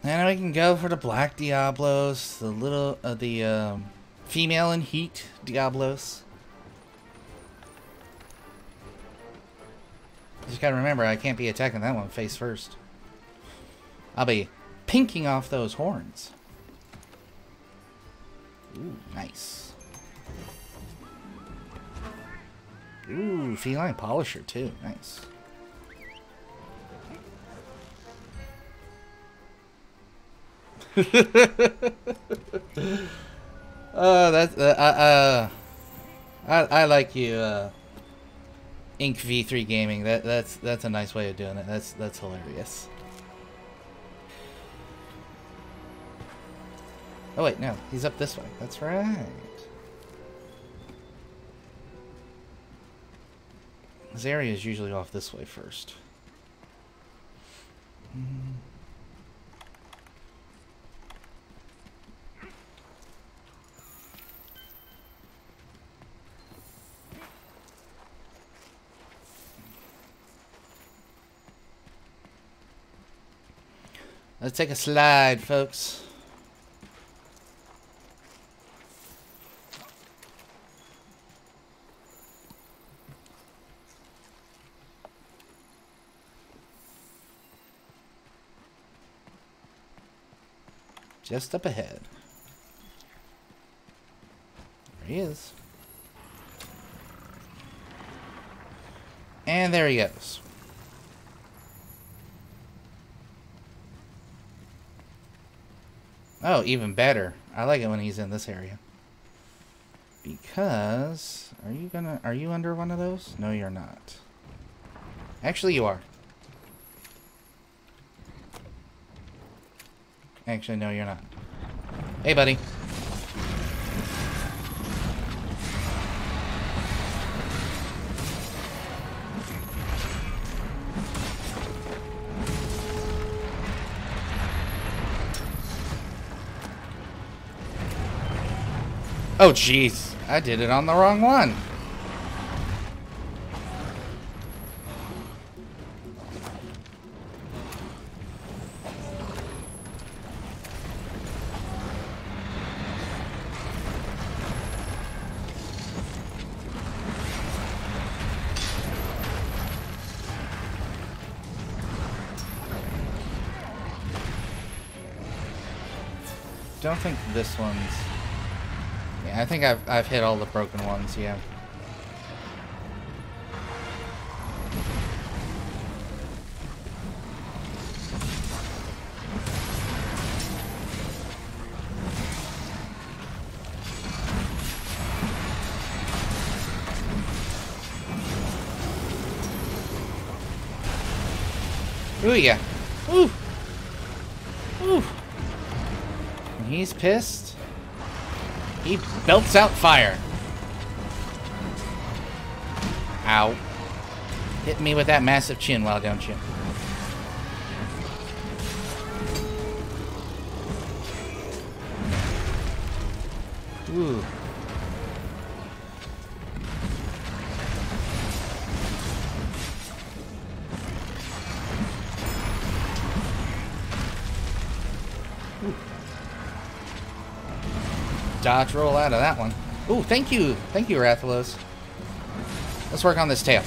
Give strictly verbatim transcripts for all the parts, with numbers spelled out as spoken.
And we can go for the black Diablos, the little, uh, the um, female in heat Diablos. Just gotta remember, I can't be attacking that one face first. I'll be pinking off those horns. Ooh, nice. Ooh, feline polisher too. Nice. Oh, that's uh, uh, uh I I like you, uh, Ink V three Gaming. That that's that's a nice way of doing it. That's that's hilarious. Oh wait, no, he's up this way. That's right. This area is usually off this way first. Mm. Let's take a slide, folks. Just up ahead. There he is. And there he goes. Oh, even better. I like it when he's in this area. Because... Are you gonna... Are you under one of those? No, you're not. Actually, you are. Actually, no, you're not. Hey, buddy. Oh, jeez. I did it on the wrong one. Don't think this one's... Yeah, I think I've, I've hit all the broken ones, yeah. Ooh, yeah. Ooh. Ooh. When he's pissed, he belts out fire. Ow. Hit me with that massive chin, well, don't you? Ooh. Dodge roll out of that one. Ooh, thank you. Thank you, Rathalos. Let's work on this tail.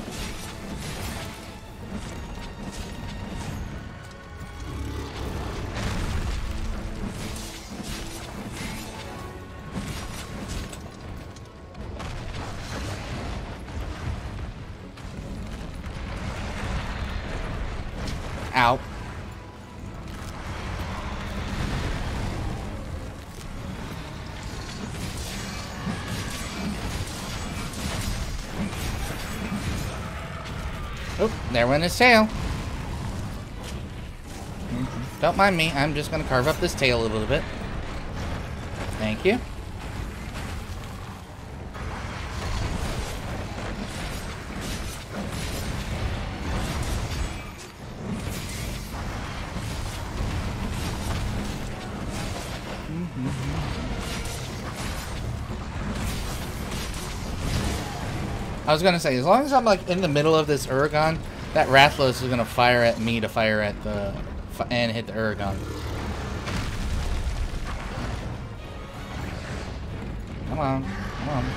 Ow. Oh, there went his tail. Don't mind me. I'm just going to carve up this tail a little bit. Thank you. I was gonna say, as long as I'm like in the middle of this Uragaan, that Rathalos is gonna fire at me to fire at the and hit the Uragaan. Come on, come on.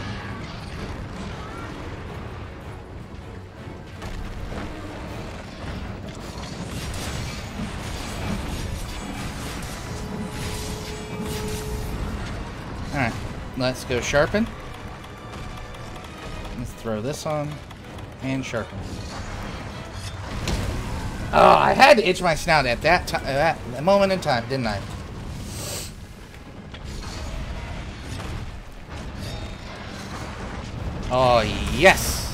Alright, let's go sharpen. Let's throw this on and sharpen. Oh, I had to itch my snout at that time, at that moment in time, didn't I? Oh, yes!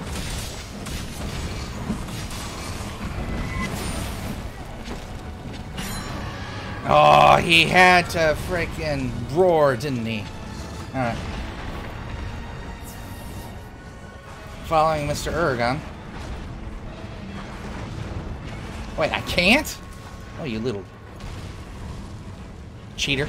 Oh, he had to freaking roar, didn't he? Alright. Following Mister Uragaan. Wait, I can't? Oh, you little cheater.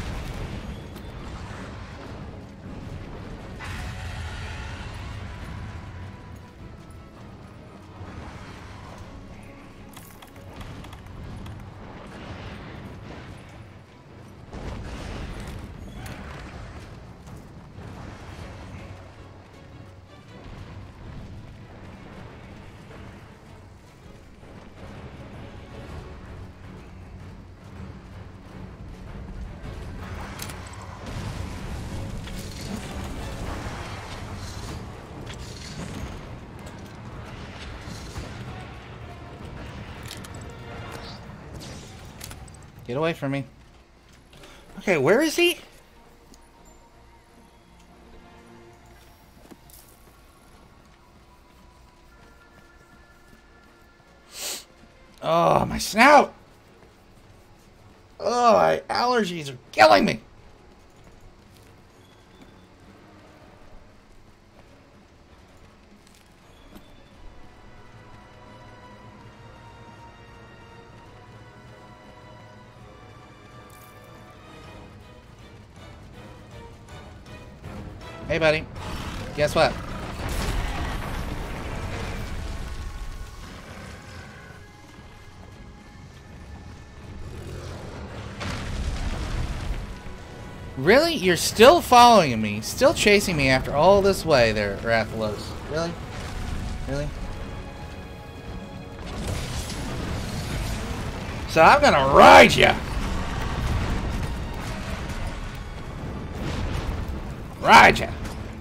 Get away from me. Okay, where is he? Oh, my snout! Oh, my allergies are killing me! Hey, buddy. Guess what? Really? You're still following me? Still chasing me after all this way there, Rathalos? Really? Really? So I'm gonna ride ya! Ride ya!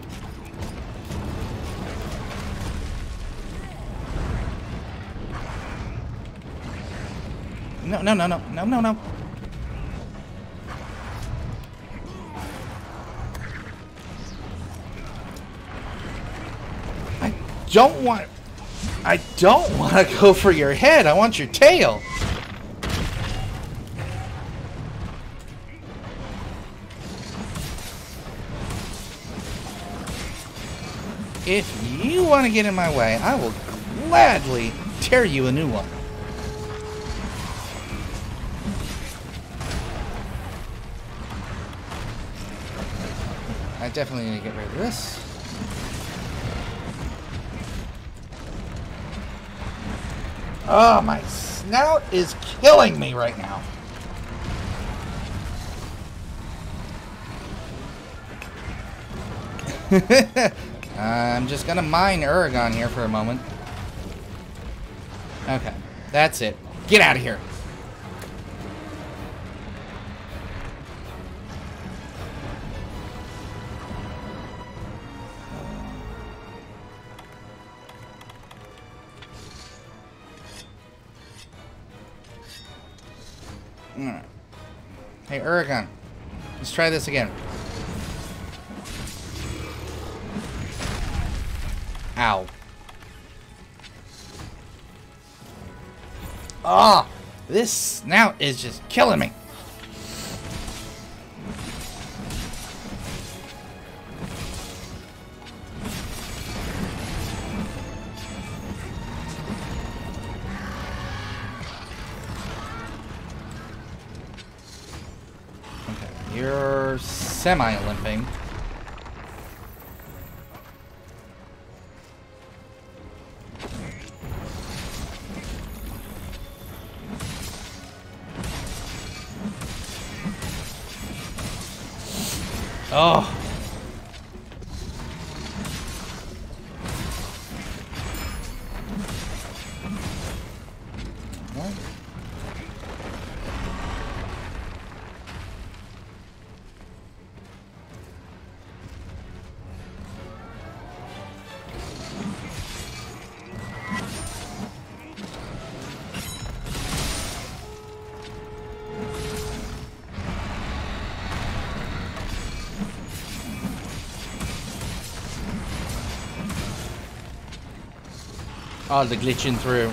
No, no, no, no, no, no, no. I don't want... I don't want to go for your head. I want your tail. If you want to get in my way, I will gladly tear you a new one. I definitely need to get rid of this. Oh, my snout is killing me right now. I'm just gonna mine Uragaan here for a moment. Okay, that's it. Get out of here. Alright. Hey, Uragaan. Let's try this again. Ow. Ah, oh, this snout is just killing me. Okay, you're semi-limping. Oh. What? Oh, the glitching through.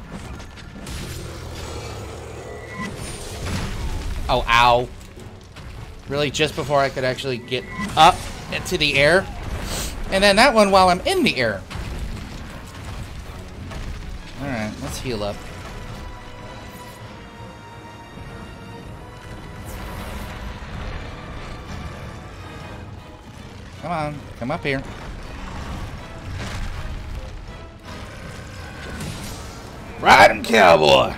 Oh, ow. Really, just before I could actually get up into the air? And then that one while I'm in the air. Alright, let's heal up. Come on, come up here. Ride him, cowboy!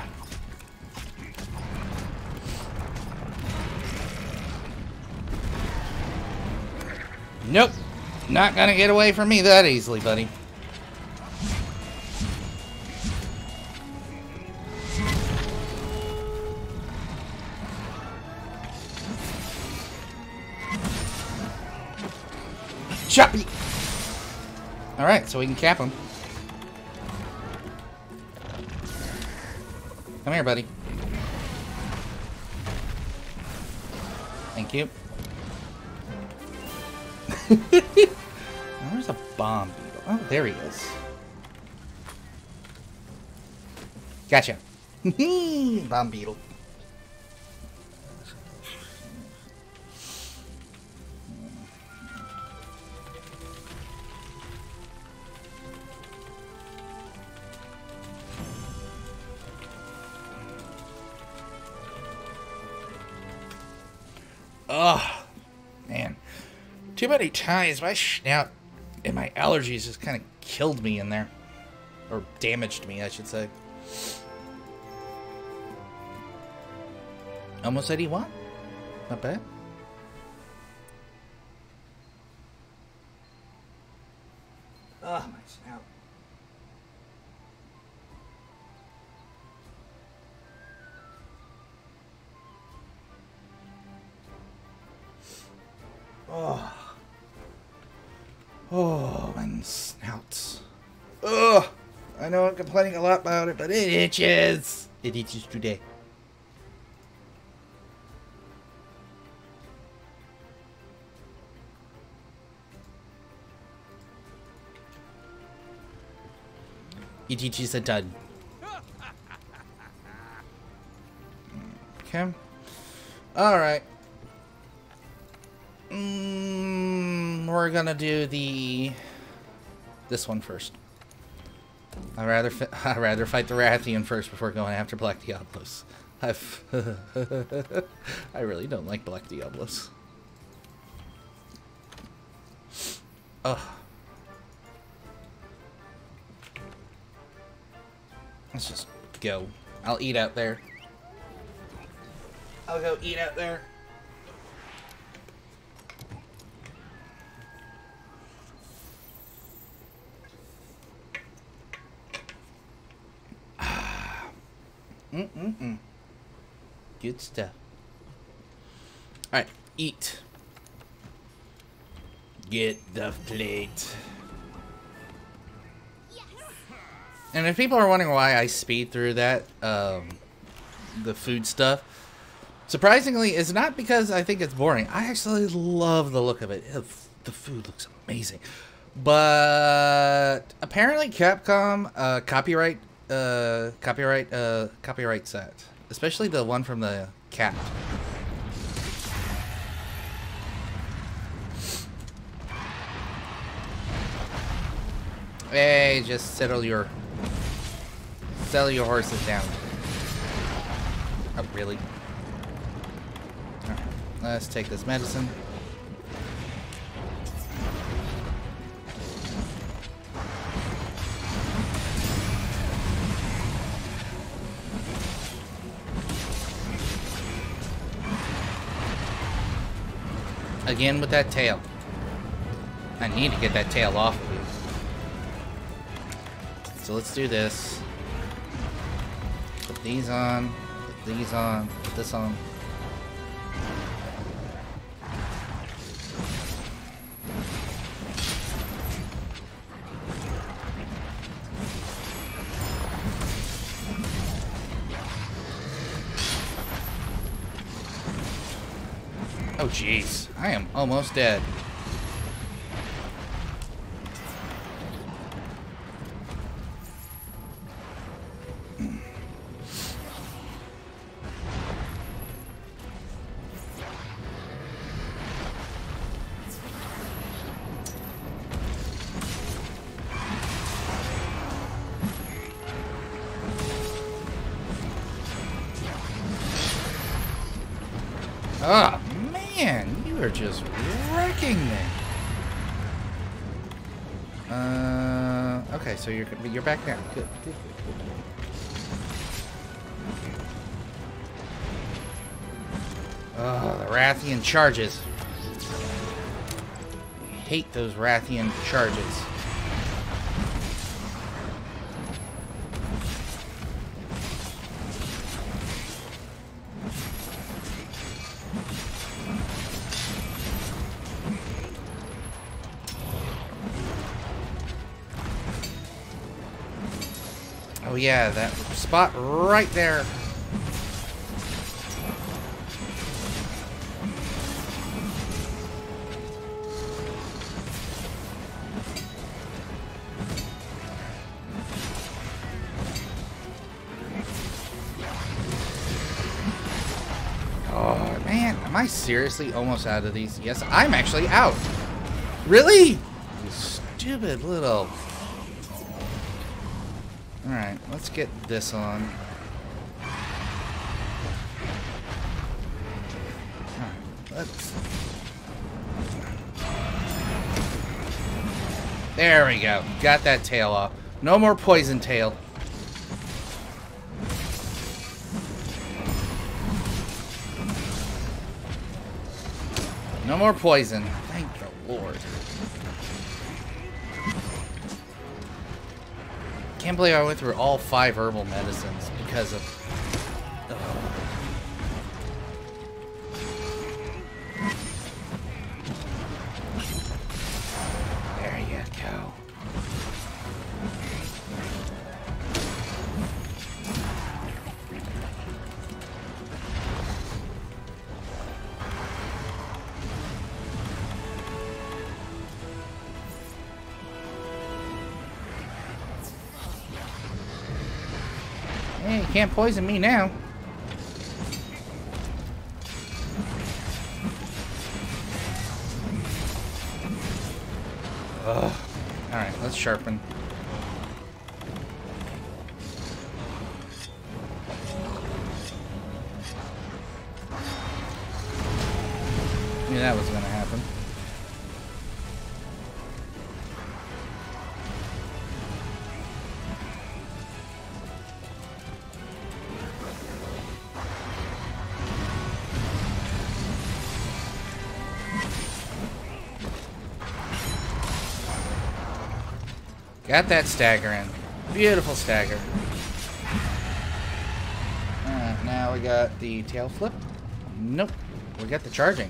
Nope. Not gonna get away from me that easily, buddy. Choppy! Alright, so we can cap him. Come here, buddy. Thank you. Where's a bomb beetle? Oh, there he is. Gotcha. Bomb beetle. Oh, man. Too many times my snout and my allergies just kind of killed me in there. Or damaged me, I should say. Almost eighty-one. Not bad. Oh, my snout. Oh. Oh, my snout. Ugh. I know I'm complaining a lot about it, but it itches. It itches today. It itches a ton. Okay. Alright. Mm, we're gonna do the this one first. I'd rather fi I'd rather fight the Rathian first before going after Black Diablos. I've I really don't like Black Diablos. Ugh. Let's just go. I'll eat out there. I'll go eat out there. Mm-mm-mm. Good stuff. Alright, eat. Get the plate. Yes. And if people are wondering why I speed through that, um, the food stuff, surprisingly, it's not because I think it's boring. I actually love the look of it. The food looks amazing. But apparently Capcom uh, copyright uh copyright uh copyright set, especially the one from the cat. Hey, just settle your settle your horses down. Oh, really? Alright, let's take this medicine. Again with that tail. I need to get that tail off of you. So let's do this. Put these on. Put these on. Put this on. Oh jeez, I am almost dead. Oh man, you are just wrecking me. Uh, okay, so you're you're back now. Good, good, good, good. Oh, the Rathian charges. I hate those Rathian charges. Oh yeah, that spot right there. Oh man, am I seriously almost out of these? Yes, I'm actually out. Really? You stupid little... Alright, let's get this on. Alright, let's... There we go. Got that tail off. No more poison tail. No more poison. Thank the Lord. Can't believe I went through all five herbal medicines because of... Ugh. There you go. Hey, you can't poison me now. Ugh. Alright, let's sharpen. Knew that was gonna happen. Got that stagger in. Beautiful stagger. Alright, now we got the tail flip. Nope. We got the charging.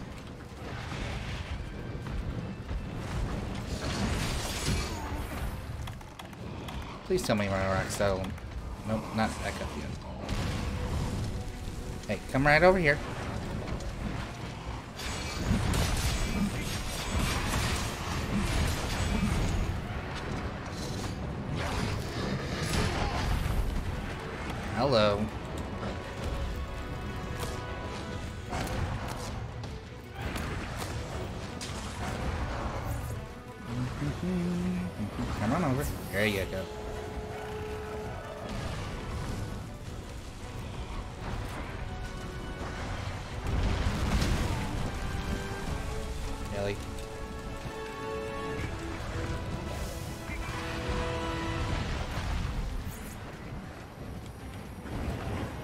Please tell me my rock settle. Nope, not back up yet. Hey, come right over here. Hello. Come on over. There you go. Ellie.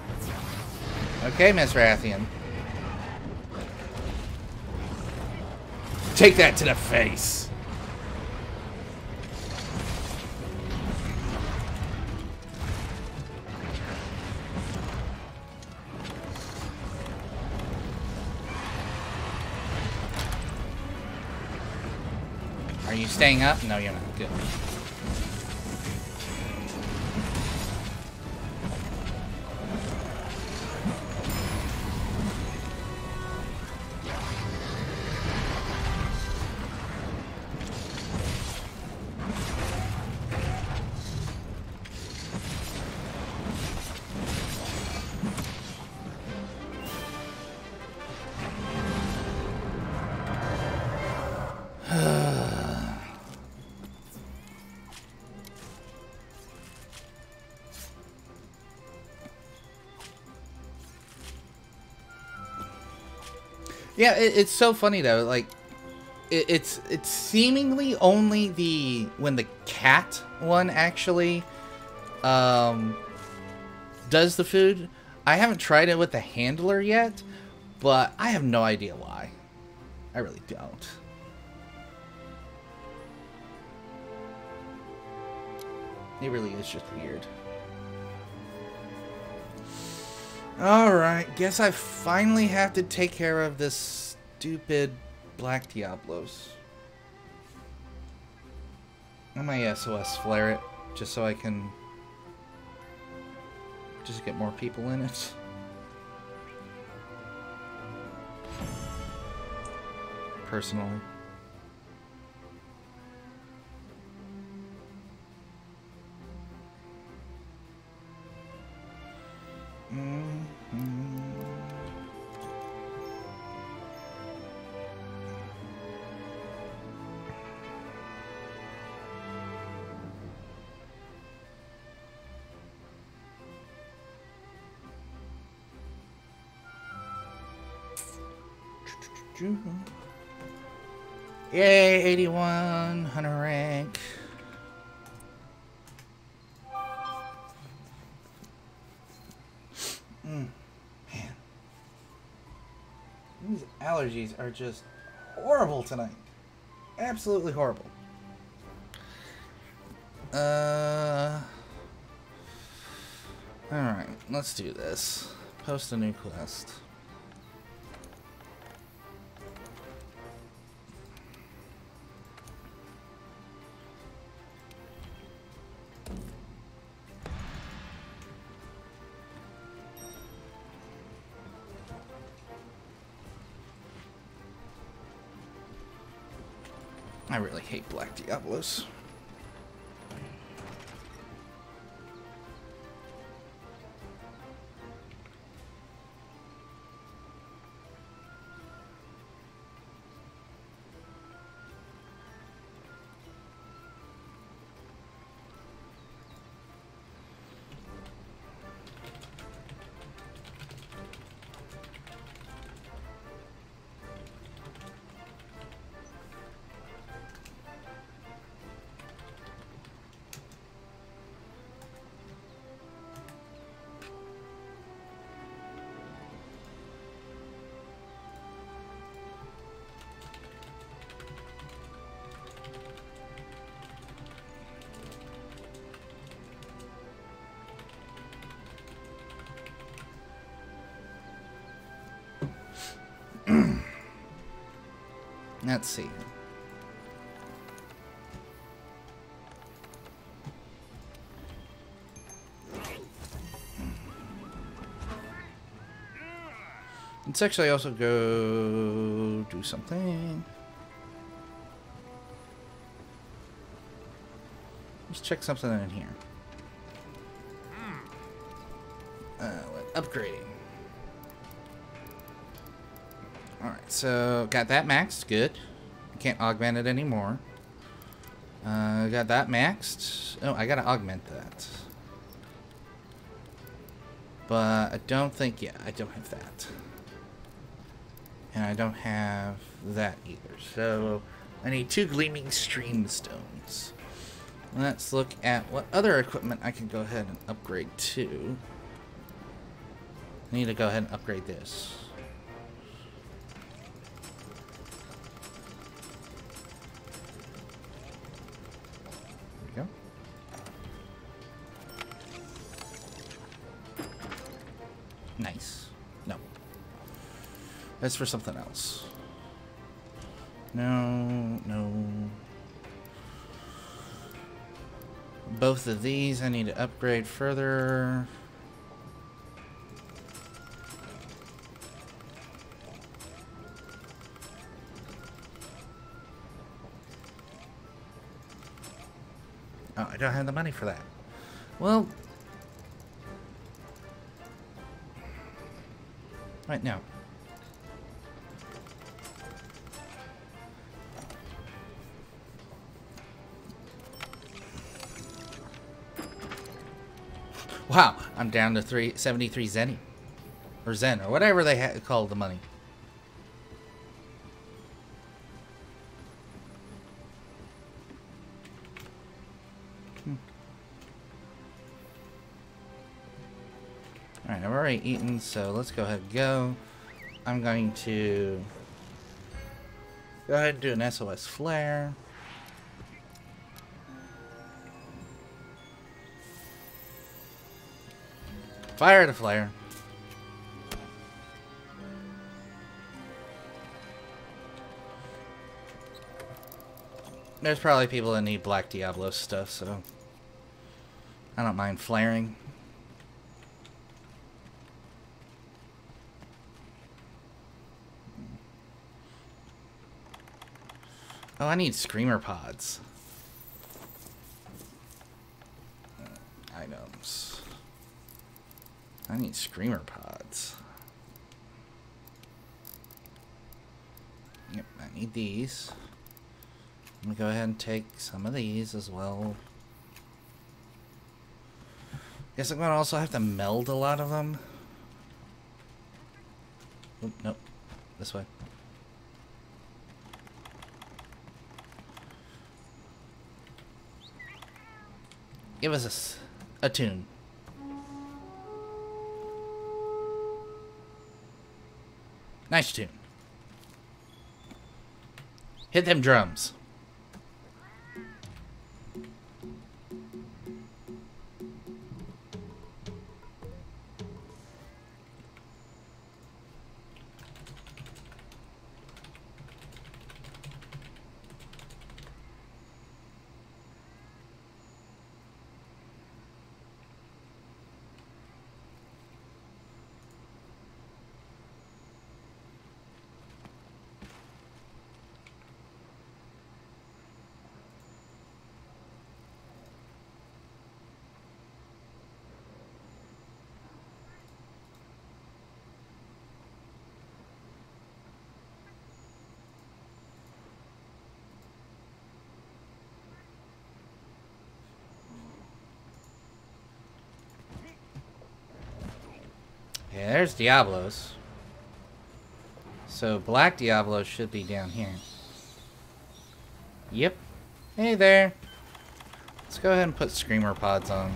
Okay, Miss Rathian. take that to the face. Are you staying up? No, you're not. Good. Yeah, it, it's so funny though. Like, it, it's it's seemingly only the when the cat one actually um, does the food. I haven't tried it with the handler yet, but I have no idea why. I really don't. It really is just weird. Alright, guess I finally have to take care of this stupid Black Diablos. I might S O S flare it, just so I can just get more people in it. Personally. Mm-hmm. Yay, eighty-one, Hunter rank. Mm, man. These allergies are just horrible tonight. Absolutely horrible. Uh. Alright, let's do this. Post a new quest. I really hate Black Diablos. Let's see. Let's actually also go do something. Let's check something in here. Uh, upgrading. Alright, so got that maxed. Good. Can't augment it anymore. Uh, got that maxed. Oh, I gotta augment that. But I don't think, yeah, I don't have that. And I don't have that either. So I need two Gleaming Stream Stones. Let's look at what other equipment I can go ahead and upgrade to. I need to go ahead and upgrade this. That's for something else. No, no. Both of these I need to upgrade further. Oh, I don't have the money for that. Well, right now. Wow, I'm down to three seventy-three Zenny. Or Zen, or whatever they ha call the money. Hmm. Alright, I've already eaten, so let's go ahead and go. I'm going to go ahead and do an S O S flare. Fire the flare. There's probably people that need Black Diablo stuff, so I don't mind flaring. Oh, I need Screamer pods. Items. I need Screamer pods. Yep, I need these. I'm gonna go ahead and take some of these as well. Guess I'm gonna also have to meld a lot of them. Oop, nope. This way. Give us a, a tune. Nice tune. Hit them drums. Yeah, there's Diablos. So Black Diablos should be down here. Yep. Hey there. Let's go ahead and put Screamer pods on.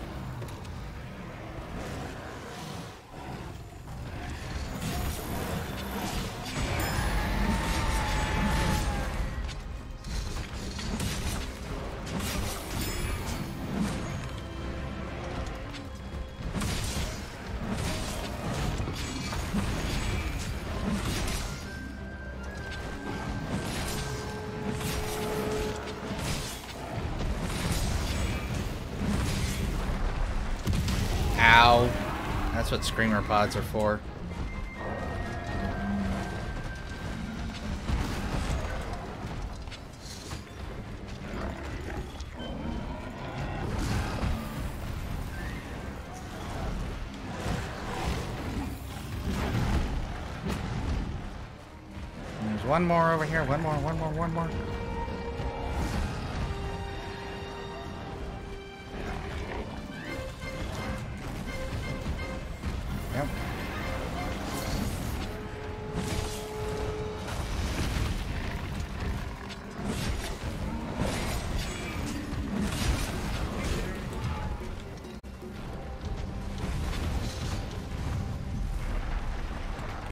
Ow. That's what Screamer pods are for. There's one more over here. One more, one more, one more.